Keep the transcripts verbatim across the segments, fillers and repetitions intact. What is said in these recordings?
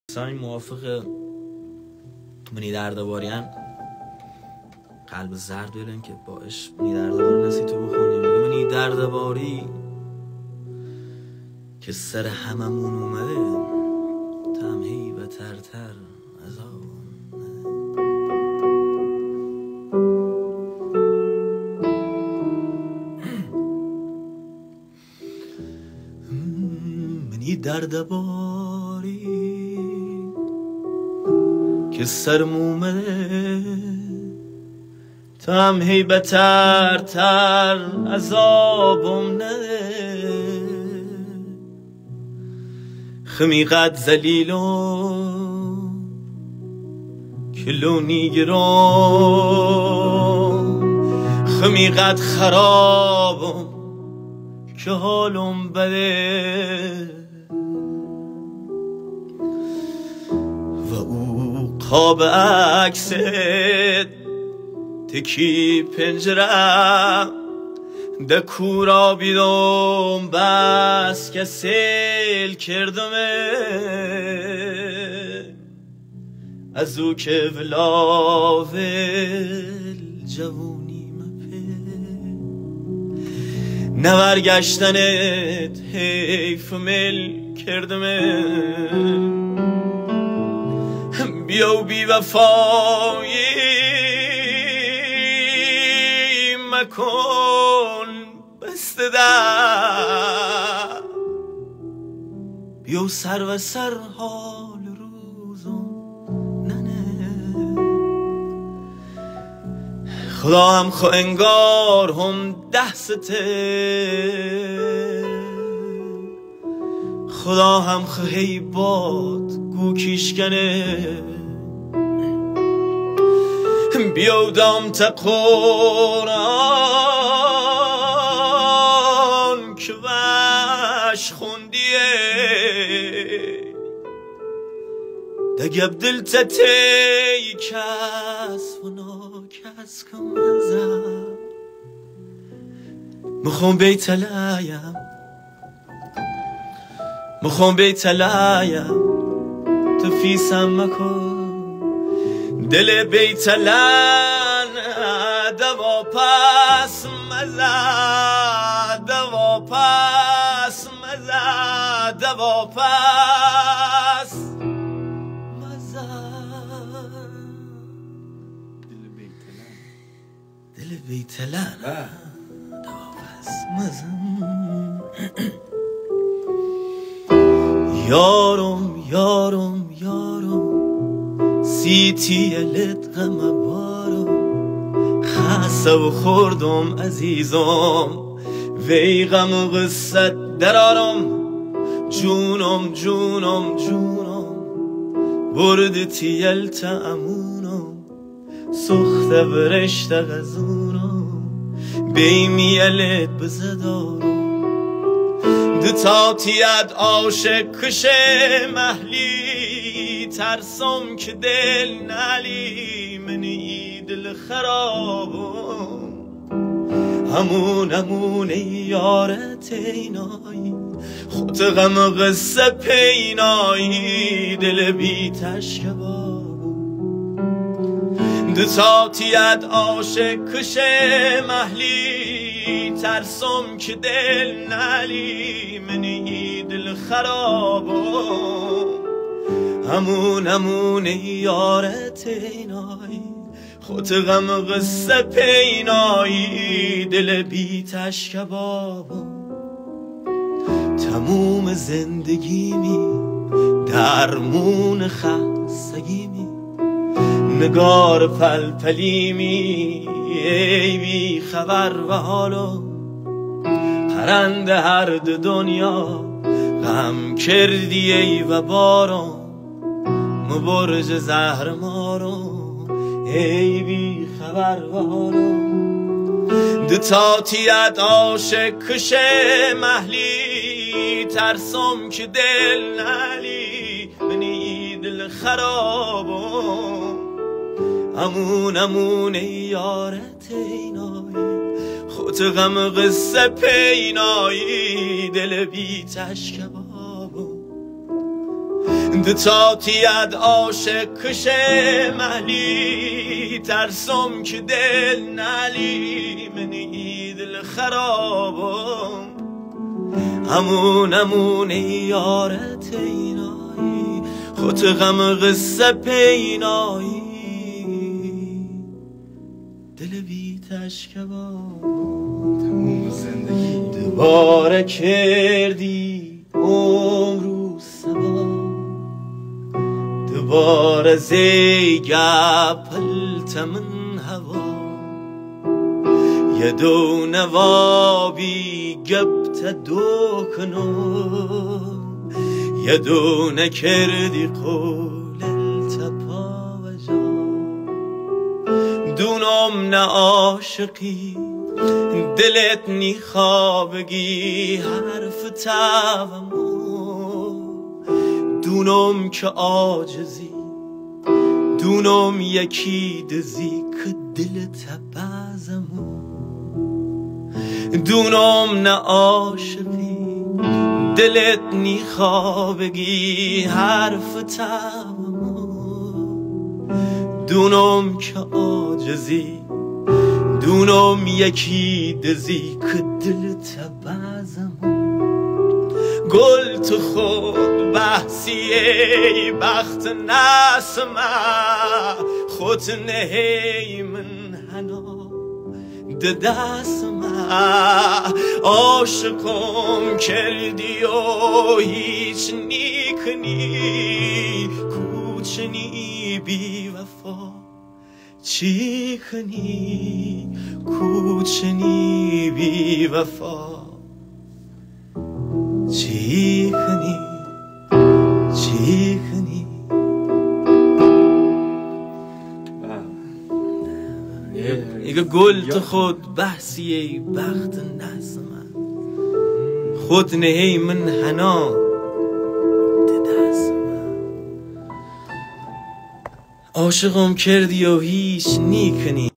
سانی موافق منی دردباریان قلب زرد بلن که باش منی دردباری نسی تو بخونی میگه منی دردباری که سر هممون اومده تمهی و ترتر از آن منی دردباری که سرم اومده تم هی بتر تر عذابم نده خمیقت زلیلم کلونی گرام خمیقت خرابم که حالم بده و او قاب عکست تکی پنجرم ده کورا بیدم بس که سیل کردمه از او که ولاول جوونی مپه نورگشتنت حیف مل کردمه بیا و بی وفایی مکن بسته در بیا سر و سر حال روزم ننه خدا هم خو انگار هم ده سته خدا هم خو هی باد گو کیشکنه بیا دام تا قرآن که وش خوندیه دگب دل تا تی کس و ناکس کم ازم مخون بیت لایم مخون بیت لایم تو فیسم مکن دل بیتلن دوا پس مزه دوا پس مزه دوا پس مزه دل بیتلن دل بیتلن دوا پس مزه یارم یارم یارم سیتی لد غم بارو خسته و خوردم عزیزم وی غم و قصت درارم جونم جونم جونم برد تیل تأمونم سخت برشت غزونم بیمی لد بزدارم دتا تیاد عاشق کشه محلی ترسم که دل نلی منی دل خرابم همون همون یارت اینایی خود غم و قصه پینایی دل بی تشکبابم دوتا تیاد عاشق کشه محلی ترسم که دل نلی منی دل خرابم همون همون یارت اینایی خود غم و قصه پینایی دل بی تشکبابم تموم زندگیمی درمون خستگیمی نگار پلپلیمی ای بی خبر و حالو پرنده هر دو دنیا غم کردی ای و بارم برج زهر مارو ای بی خبر وارو دوتا تیاد عاشق کشه محلی ترسم که دل نلی منی دل خرابم همون همون یارت اینایی خود غم قصه پینایی دل بی تشکبابم دتاتیت عاشق کشه محلی ترسم که دل نلی منی دل خرابم همون همون یارت اینایی خود غم قصه پینایی دل بی تشکبا تموم زندگی دوباره کردی عمرو سبا دوباره زیگا پلت من هوا یه دو نوابی گبت دو کنم یه دو نکردی قول التپا و جا دونم نه عاشقی دلت نی خوابگی حرف تاومو دونم که عاجزی دونم یکی دزی که دلت بازمو دونم نه عاشقی دلت نی خوابگی حرف تاومو دونم که عاجزی دونم یکی دزی که دلت بازمو گل تو خود بحثی ای بخت نسمه خود نهی من هنا دستمه عاشقم کردی و هیچ نیکنی کوچنی بی وفا چی کنی کوچنی بی وفا چی کنی چی کنی ایگه گل تو خود بحثی ای بخت نسمه خود نهی من هنا دستمه عاشقم کردی و هیچ نیکنی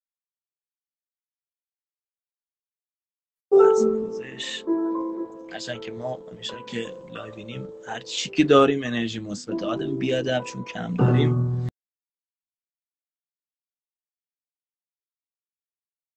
هرچند که ما همیشه که لایوینیم هر چی که داریم انرژی مثبت آدم بیادب چون کم داریم